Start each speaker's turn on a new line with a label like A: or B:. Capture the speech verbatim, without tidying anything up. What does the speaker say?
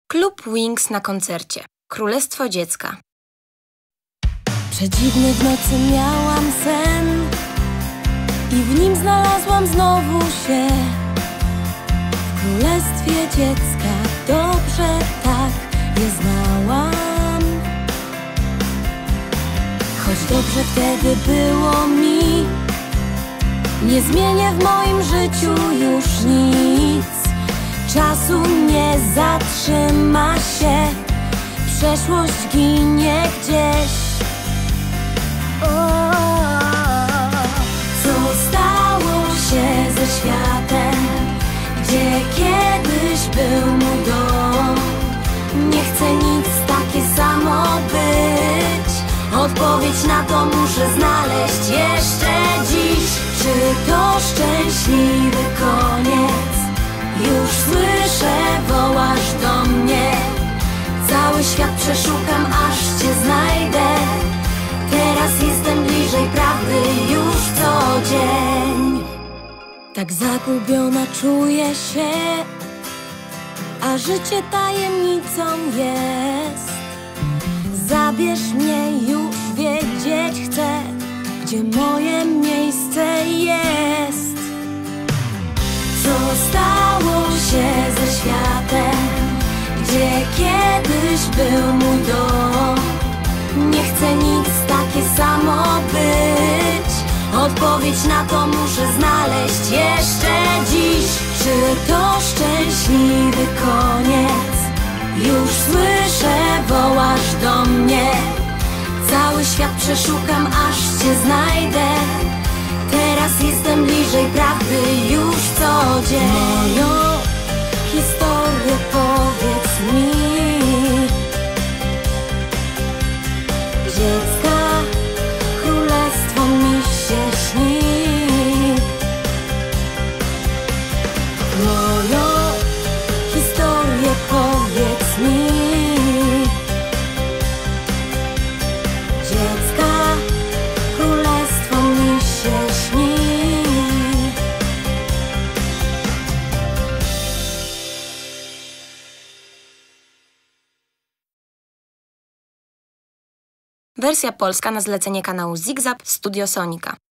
A: Klub Wings na koncercie. Królestwo dziecka.
B: Przedziwny w nocy miałam sen i w nim znalazłam znowu się. W królestwie dziecka dobrze tak je znałam. Choć dobrze wtedy było mi, nie zmienię w moim życiu już nic. Czasu nie zatrzyma się, przeszłość ginie gdzieś. O, co stało się ze światem, gdzie kiedyś był mój dom? Nie chcę nic, takie samo być. Odpowiedź na to muszę znaleźć jeszcze dziś. Czy to szczęśliwy koniec? Już słyszę, wołasz do mnie. Cały świat przeszukam, aż cię znajdę. Teraz jestem bliżej prawdy już co dzień. Tak zagubiona czuję się, a życie tajemnicą jest. Zabierz mnie, już wiedzieć chcę, gdzie moje miejsce jest. Co stało się ze światem, gdzie kiedyś był mój dom? Nie chcę nic, takie samo być. Odpowiedź na to muszę znaleźć jeszcze dziś. Czy to szczęśliwy koniec? Już słyszę, wołasz do mnie. Cały świat przeszukam, aż cię znajdę. Teraz jestem bliżej prawdy już co dzień. Moją historię powiedz mi. Dziecka królestwo mi się śni. Moją historię powiedz mi. Dziecka królestwo mi się śni.
A: Wersja polska na zlecenie kanału Zigzag Studio Sonika.